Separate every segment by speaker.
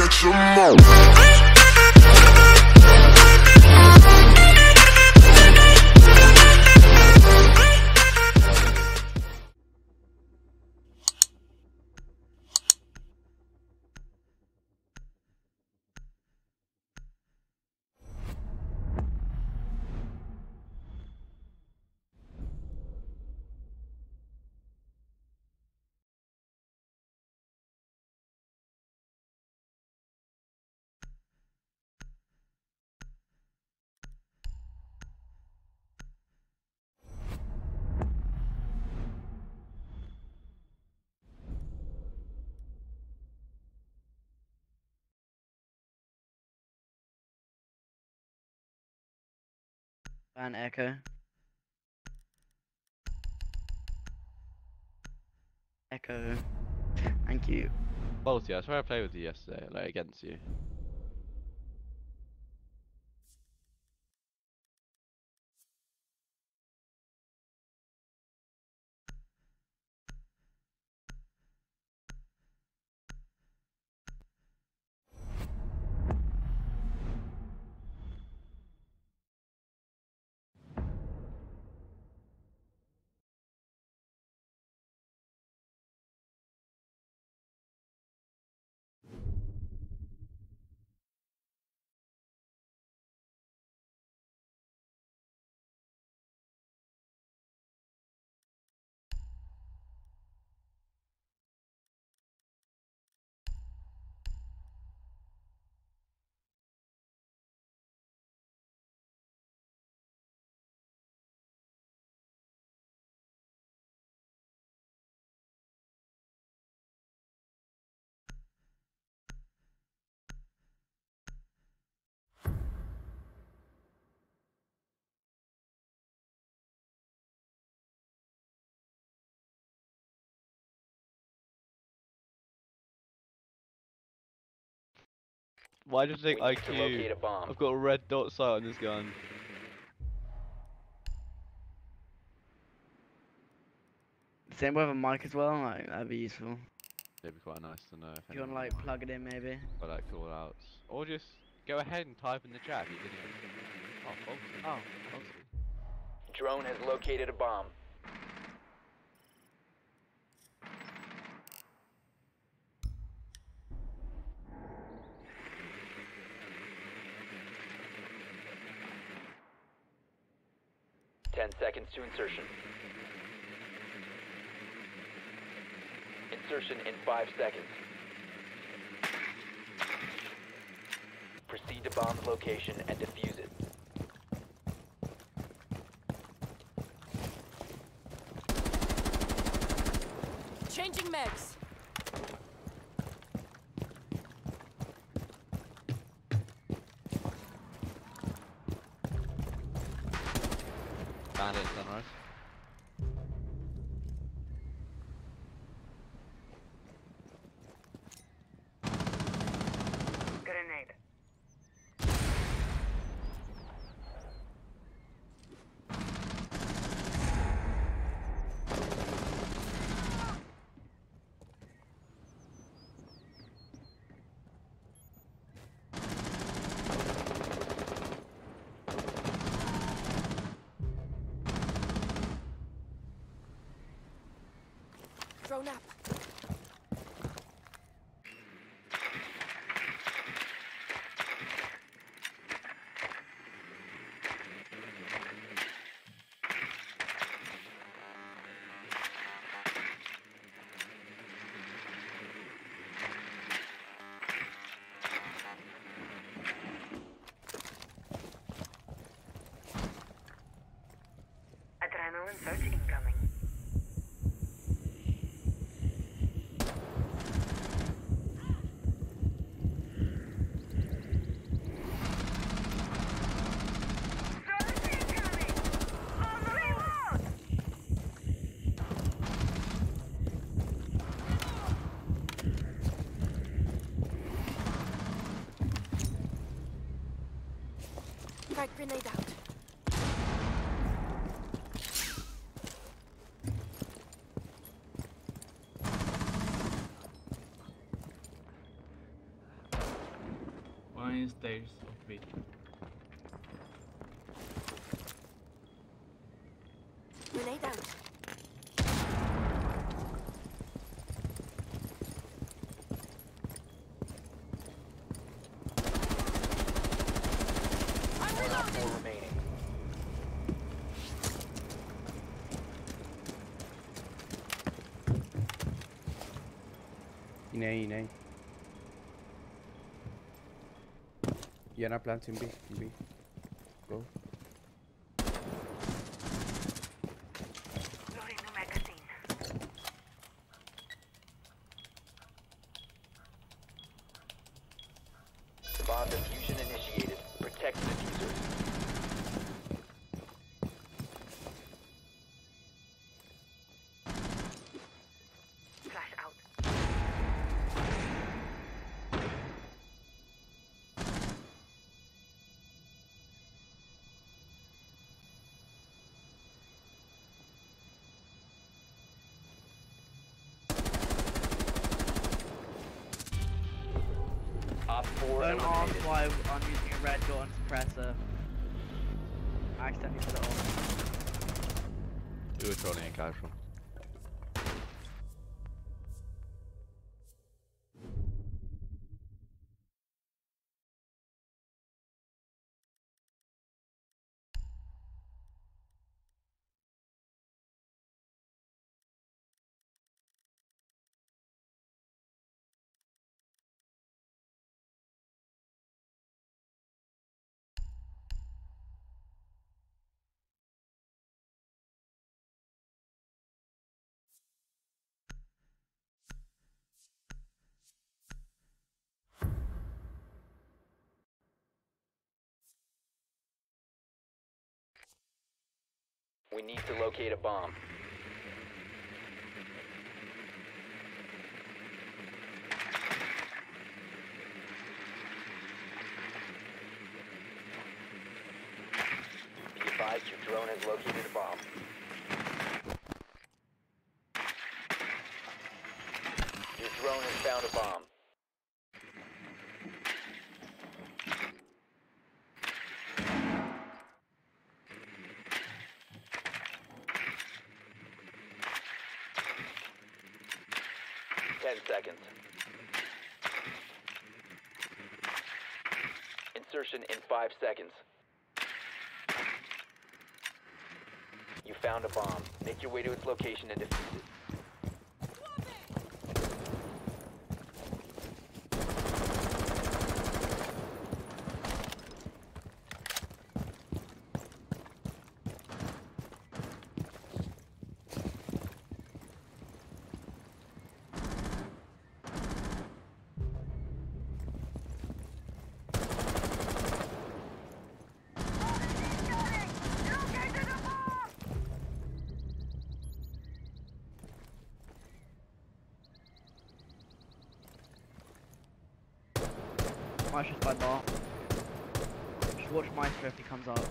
Speaker 1: Make your mouth.
Speaker 2: And Echo. Echo. Thank you.
Speaker 3: OiFaulty, I swear I played with you yesterday, like against you. Why do you think IQ? I've got a red dot sight on this gun.
Speaker 2: Same with a mic as well, like that'd be useful.
Speaker 3: It'd be quite nice to know if
Speaker 2: If you want to
Speaker 3: anyone
Speaker 2: like plug it in maybe.
Speaker 3: for like call outs. Or just go ahead and type in the chat if you didn't. Oh, faulty.
Speaker 2: Oh.
Speaker 3: Faulty.
Speaker 4: Drone has located a bomb. Ten seconds to insertion. Insertion in 5 seconds. Proceed to bomb's location and defuse it.
Speaker 5: Changing megs.
Speaker 3: Bandit sunrise.
Speaker 6: Grenade.
Speaker 5: Drone up.
Speaker 6: Adrenaline surge incoming.
Speaker 5: Frag grenade out.
Speaker 1: stairs of B.
Speaker 5: Grenade out. I'm
Speaker 4: One op
Speaker 5: reloading.
Speaker 4: 4 remaining.
Speaker 7: Inay. Yan na plants in B. Go.
Speaker 6: Loading new magazine.
Speaker 4: Bomb diffusion initiated. Protect the diffuser.
Speaker 6: Flash out.
Speaker 4: Op 4
Speaker 2: Don't ask
Speaker 4: eliminated.
Speaker 2: why I'm using a red dot and suppressor. I accidentally put it on.
Speaker 3: We were trolling a casual.
Speaker 4: We need to locate a bomb. Be advised your drone has located a bomb. Your drone has found a bomb. Ten seconds. Insertion in 5 seconds. You found a bomb. Make your way to its location and defuse it.
Speaker 2: Maestro's by bar. Just watch Maestro if he comes up.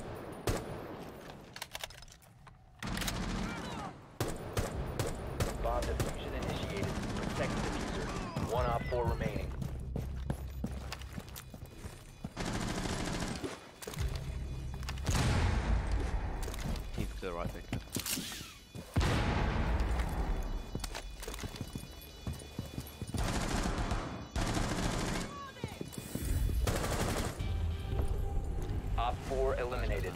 Speaker 4: Bomb diffusion initiated. Protect the diffuser. 1 op 4 remaining.
Speaker 3: Keep to the right, Victor.
Speaker 4: Op 4 eliminated.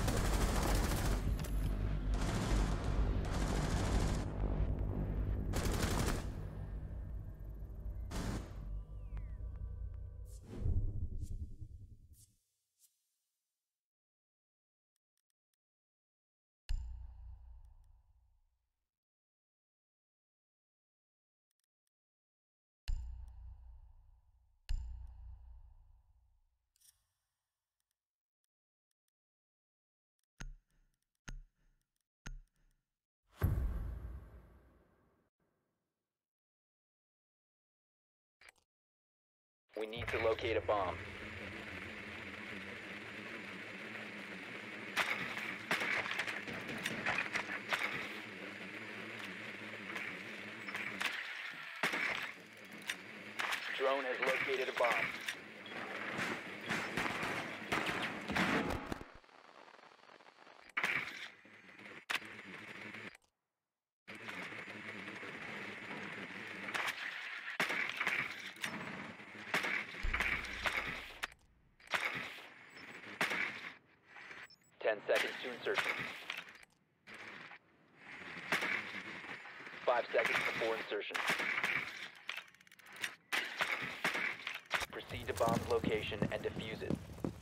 Speaker 4: We need to locate a bomb. Drone has located a bomb. seconds to insertion. 5 seconds before insertion. Proceed to bomb's location and defuse it.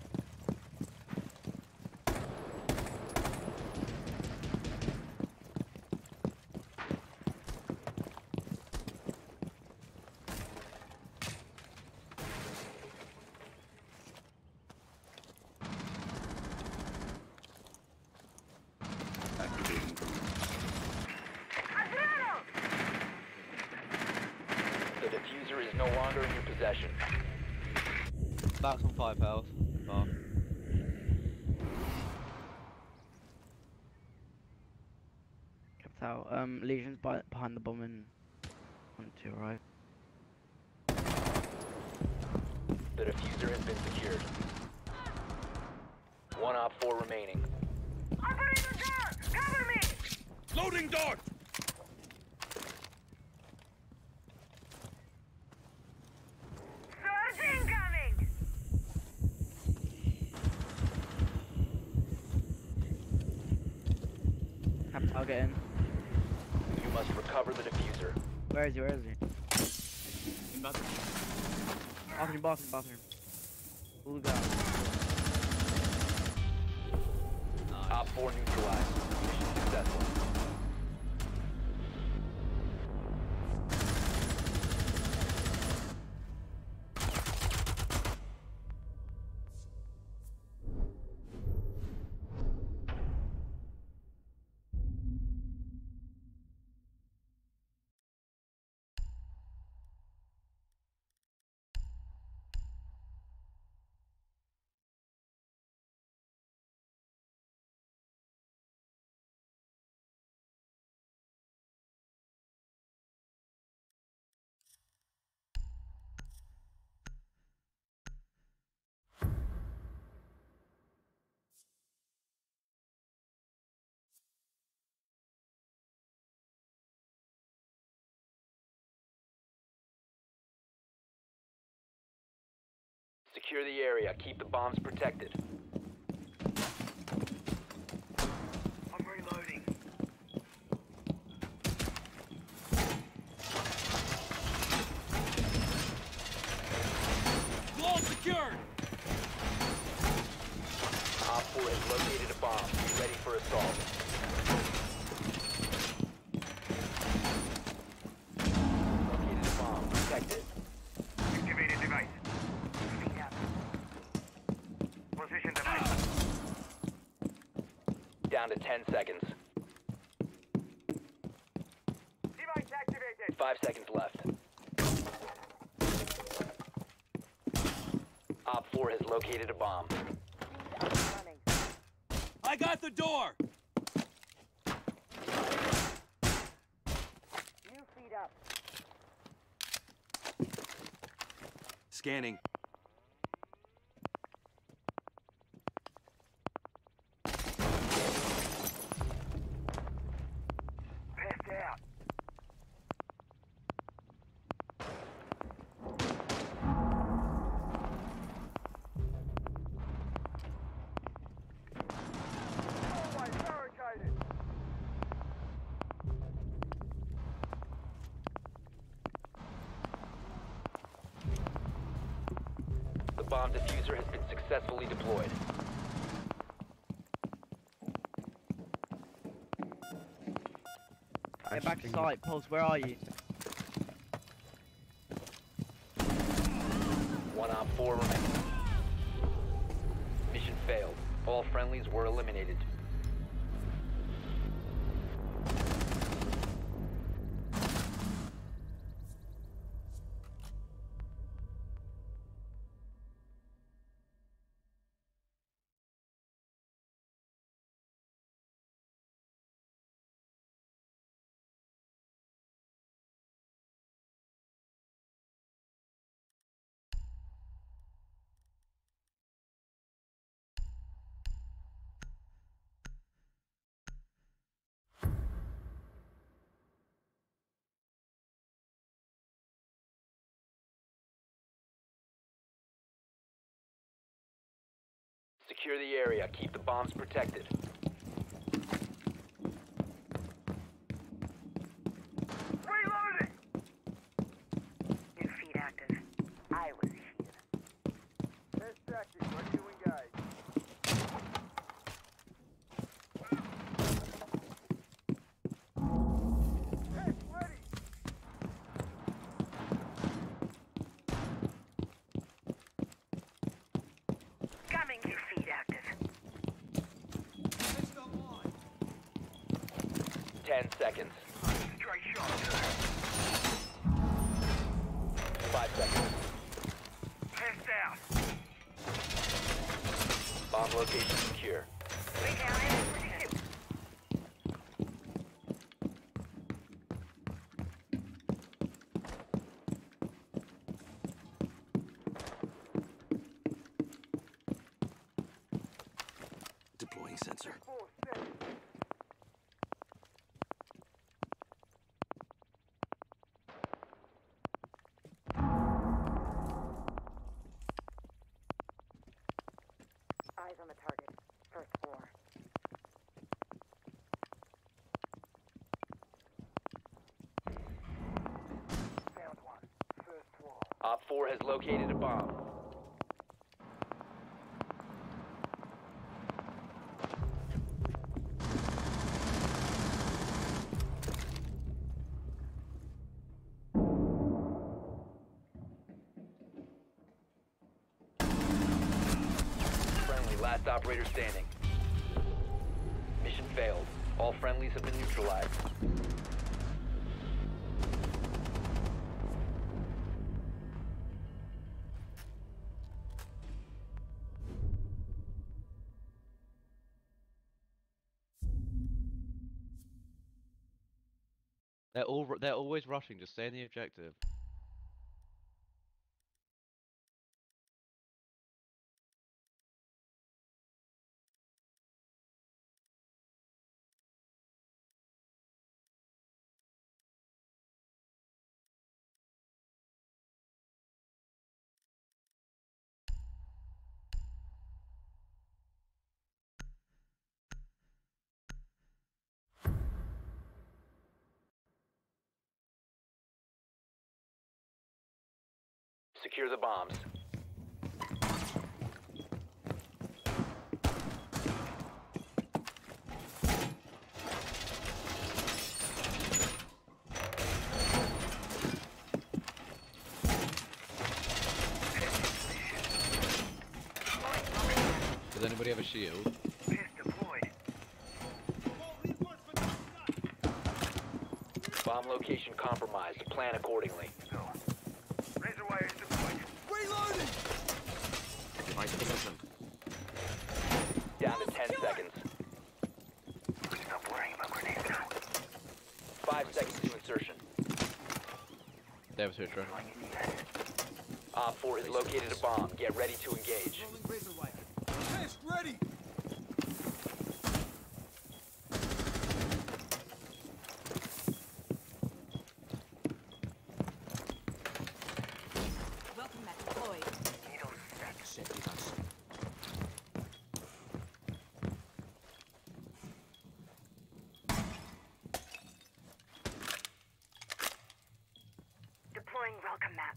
Speaker 7: Activating drone.
Speaker 4: The diffuser is no longer in your possession.
Speaker 3: Back's on 5 health. Oh.
Speaker 2: Kept out. Legion's behind the bomb in 1-2, right?
Speaker 4: The diffuser has been secured. 1 Op 4 remaining.
Speaker 6: Opening the door! Cover me!
Speaker 7: Loading dart!
Speaker 6: Surge incoming!
Speaker 2: Kept out, get in.
Speaker 4: You must recover the diffuser.
Speaker 2: Where is he? Where is he?
Speaker 7: In bathroom.
Speaker 2: Bathroom. All the guys.
Speaker 4: Op 4 neutralized. Mission successful. Secure the area. Keep the bombs protected.
Speaker 6: I'm reloading.
Speaker 7: Wall secured!
Speaker 4: Op 4 has located a bomb. Be ready for assault. Located a bomb. Protect it.
Speaker 6: Activated device. Speed up. Position device.
Speaker 4: Down to 10 seconds.
Speaker 6: Device activated.
Speaker 4: 5 seconds left. Op 4 has located a bomb.
Speaker 6: Running.
Speaker 7: I got the door!
Speaker 6: New feet up.
Speaker 7: Scanning.
Speaker 6: Passed out. Hallway barricaded.
Speaker 4: The bomb diffuser has been successfully deployed.
Speaker 2: Get back to site, Pulse, where are you?
Speaker 4: 1 Op 4 remaining. Mission failed. All friendlies were eliminated. Secure the area. Keep the bombs protected.
Speaker 6: Reloading! New feed active. I was here. Test active. Ready to engage. Test ready! Coming, new feed active.
Speaker 4: 10 seconds.
Speaker 6: Straight shot.
Speaker 4: 5 seconds.
Speaker 6: Test out.
Speaker 4: Bomb location secure.
Speaker 6: Lay down and position.
Speaker 1: Deploying sensor.
Speaker 6: 4 seconds. Eyes on the target. First floor. Found one. First floor.
Speaker 4: Op 4 has located a bomb. Friendly, last operator standing. Mission failed. All friendlies have been neutralized.
Speaker 3: They're always rushing. Just stay in the objective.
Speaker 4: Secure the bombs.
Speaker 3: Does anybody have a shield?
Speaker 6: Test deployed.
Speaker 4: Bomb location compromised. Plan accordingly.
Speaker 6: Razor wire is deployed.
Speaker 1: Reloading! Device position.
Speaker 4: Down to 10 seconds.
Speaker 6: Stop worrying about grenades now.
Speaker 4: 5 seconds to insertion.
Speaker 3: They have a switch, right?
Speaker 4: Op 4 has located a bomb. Get ready to engage.
Speaker 1: Rolling razor wire. Test ready!
Speaker 5: Welcome back deployed.
Speaker 6: Needle set.
Speaker 1: Safety box.
Speaker 6: Deploying welcome mat.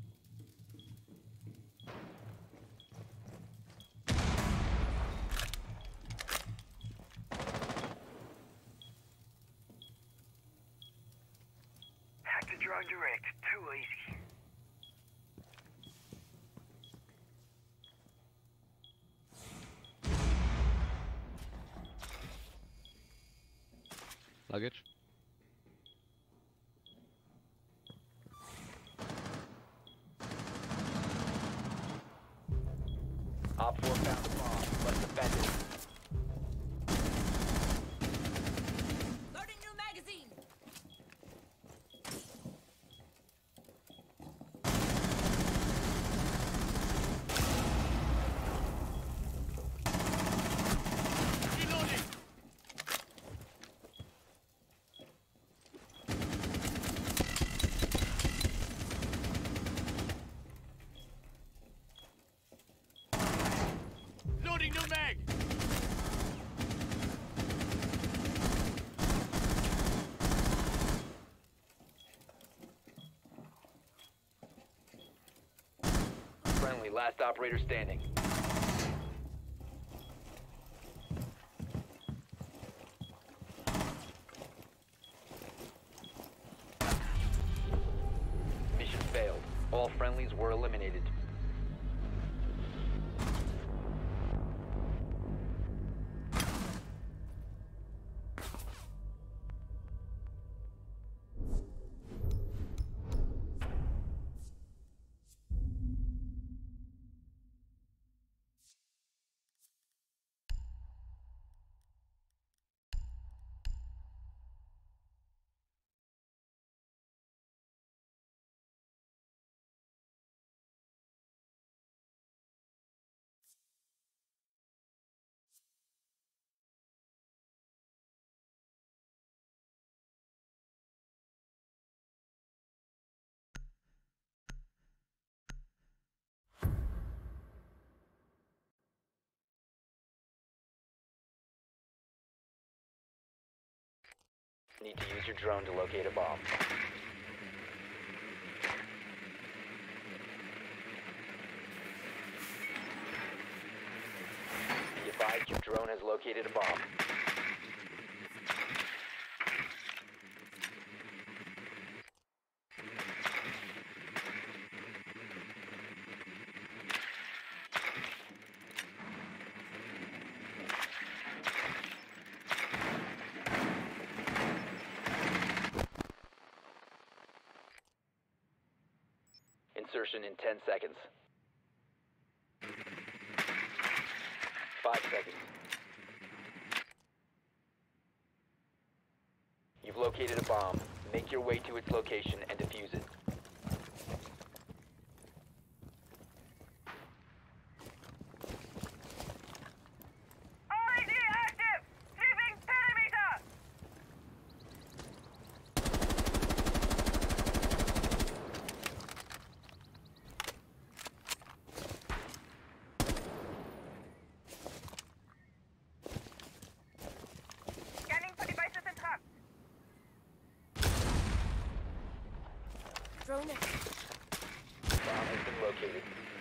Speaker 6: Hack the drone direct. Too easy.
Speaker 3: Luggage.
Speaker 4: Op 4 found the bomb. Let's defend it.
Speaker 5: Loading new magazine.
Speaker 6: Loading new mag.
Speaker 4: Friendly, last operator standing. Mission failed. All friendlies were eliminated. Need to use your drone to locate a bomb. Be advised your drone has located a bomb. Insertion in 10 seconds. 5 seconds. You've located a bomb. Make your way to its location and defuse it.
Speaker 6: RAD active! 3 perimeter! Scanning for devices and traps.
Speaker 5: Drone it.
Speaker 4: Bomb has been located.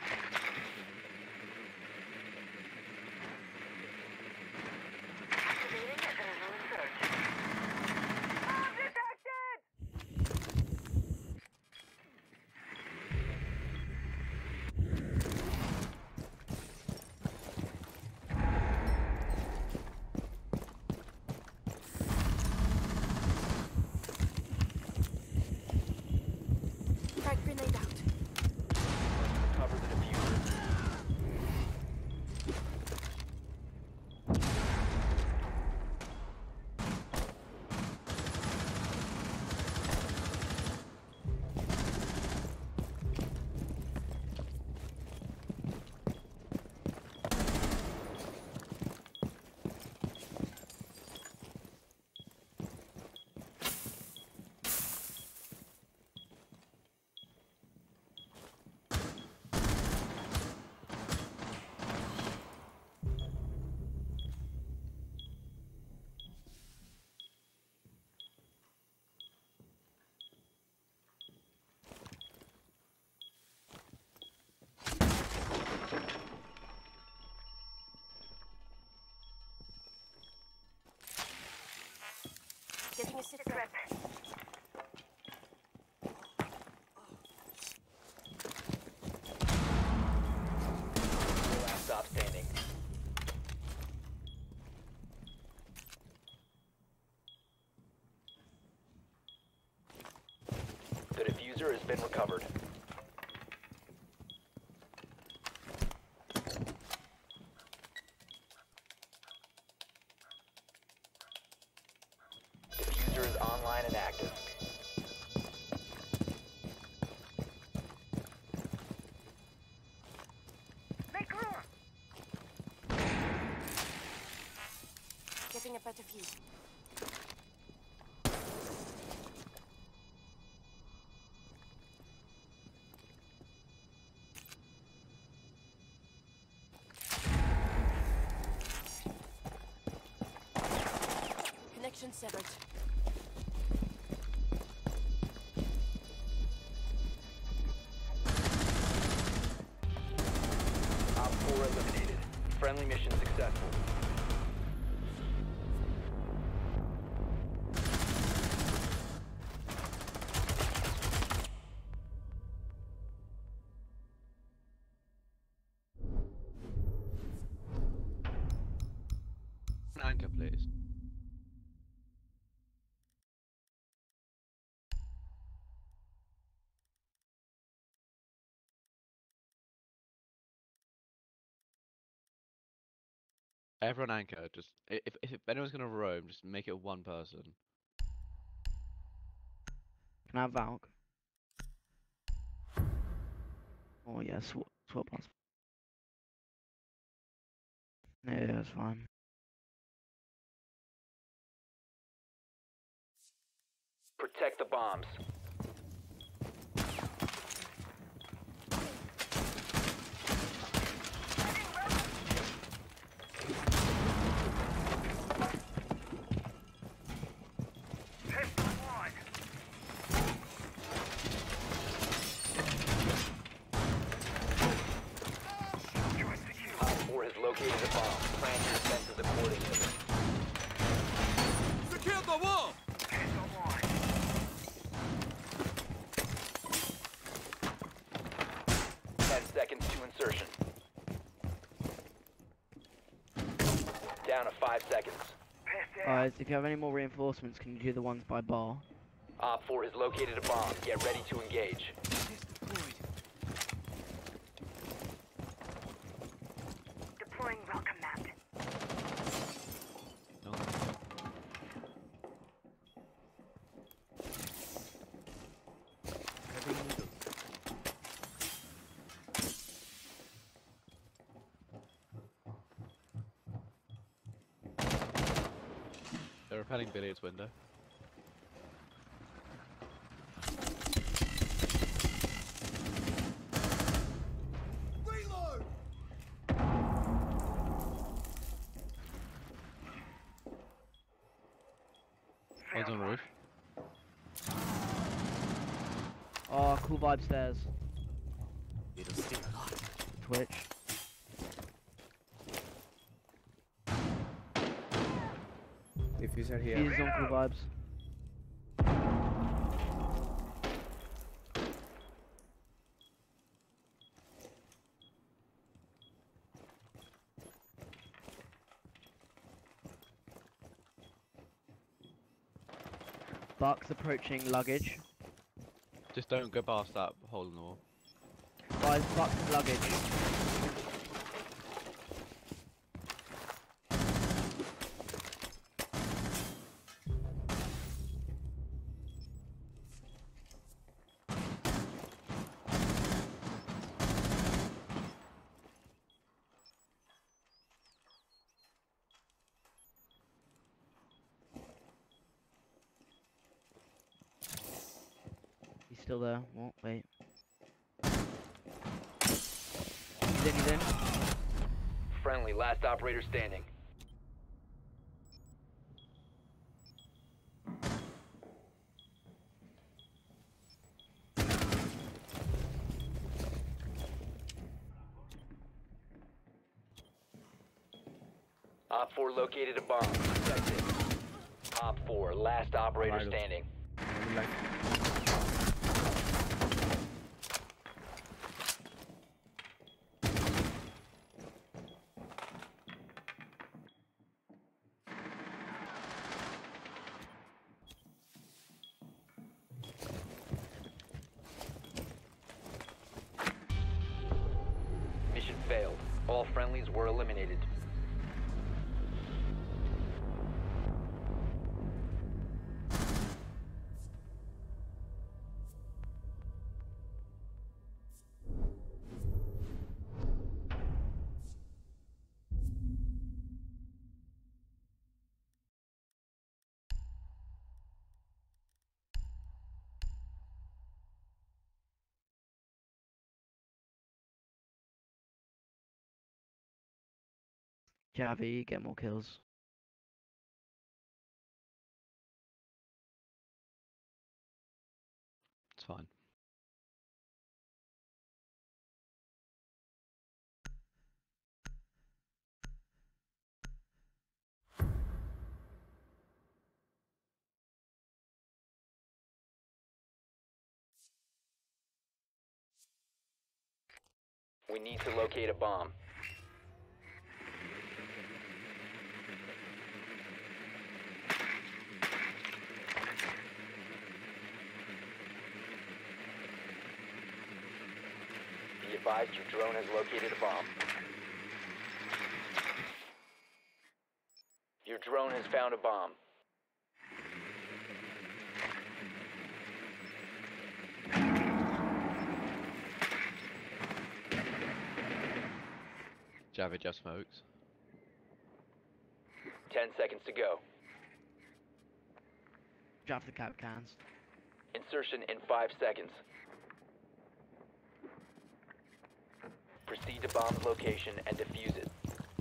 Speaker 6: Activating a zone search. Bomb detected!
Speaker 5: Frag grenade out.
Speaker 4: Cover the diffuser.
Speaker 5: Getting a sit
Speaker 6: Grip.
Speaker 5: rep.
Speaker 4: Last stop standing. The diffuser has been recovered. Diffuser is online and active.
Speaker 6: Make room!
Speaker 5: Getting a better view. Connection severed.
Speaker 4: Friendly mission successful.
Speaker 3: Anchor, please. Everyone anchor. Just if anyone's gonna roam, just make it one person.
Speaker 2: Can I have VALK? Oh yeah, swap pass. Yeah, that's fine.
Speaker 4: Protect the bombs. Op 4 has located a bomb. Plan your defenses accordingly.
Speaker 1: Secure the wall!
Speaker 4: 10 seconds to insertion. Down to 5 seconds.
Speaker 2: Guys, if you have any more reinforcements, can you do the ones by bar?
Speaker 4: Op 4 has located a bomb. Get ready to engage.
Speaker 6: Deploying welcome mat.
Speaker 3: No. They're repelling Billiard's window.
Speaker 1: Reload!
Speaker 3: One's on roof.
Speaker 2: Oh, cool vibe stairs.
Speaker 1: It'll sting a lot.
Speaker 2: Twitch.
Speaker 7: Diffuser here.
Speaker 2: He's on cool vibes. Bucks approaching luggage.
Speaker 3: Just don't go past that hole in the wall.
Speaker 2: Guys, Bucks luggage. He's still there. What? Wait. He's in.
Speaker 4: Friendly, last operator standing. Op 4 located a bomb. Protect it. Op 4, last operator
Speaker 7: Right.
Speaker 4: standing.
Speaker 7: Only like
Speaker 4: Mission failed. All friendlies were eliminated.
Speaker 2: Javi, get more kills.
Speaker 3: It's fine.
Speaker 4: We need to locate a bomb. Be advised your drone has located a bomb. Your drone has found a bomb.
Speaker 3: Java just smokes.
Speaker 4: 10 seconds to go.
Speaker 2: Drop the cap cans.
Speaker 4: Insertion in 5 seconds. Proceed to bomb's location and defuse it.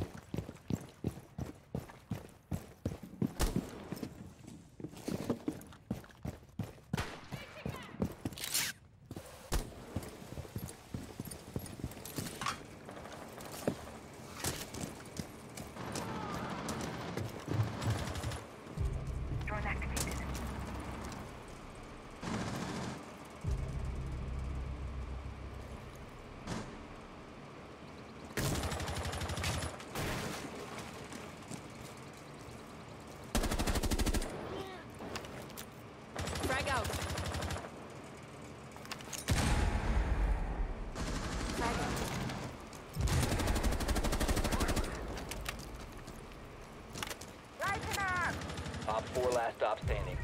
Speaker 6: Drone activated.
Speaker 5: Frag out. Frag out.
Speaker 6: Rising up!
Speaker 4: Op 4 last stop standing.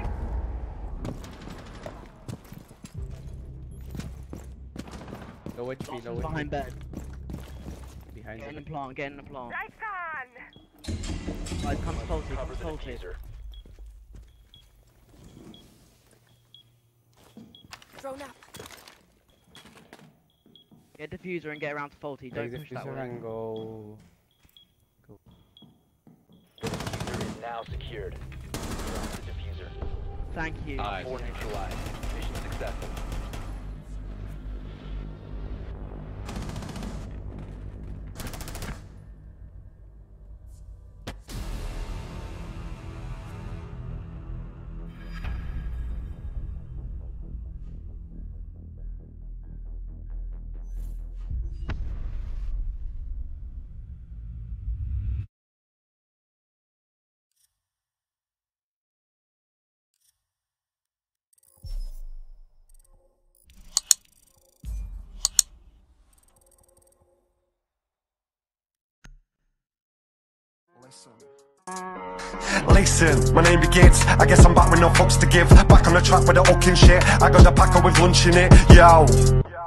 Speaker 7: Low HP, low
Speaker 2: Behind
Speaker 7: HP.
Speaker 2: bed.
Speaker 7: Behind
Speaker 2: Get in the
Speaker 7: it.
Speaker 2: plant, get in the plant.
Speaker 6: Lights on!
Speaker 2: Right, come salty,
Speaker 4: Cover
Speaker 2: come
Speaker 4: the
Speaker 2: salty.
Speaker 4: diffuser.
Speaker 5: Drone up.
Speaker 2: Get diffuser and get around to faulty. Don't
Speaker 7: Take
Speaker 2: push
Speaker 7: the
Speaker 2: that
Speaker 7: diffuser
Speaker 2: way.
Speaker 7: and go.
Speaker 4: The diffuser is now secured. Drop the diffuser.
Speaker 2: Thank you.
Speaker 3: Nice.
Speaker 4: 4 neutralized. Mission successful.
Speaker 8: Listen, my name begins. I guess I'm back with no fucks to give. Back on the track with the hooking shit. I got the packer with lunch in it. Yo.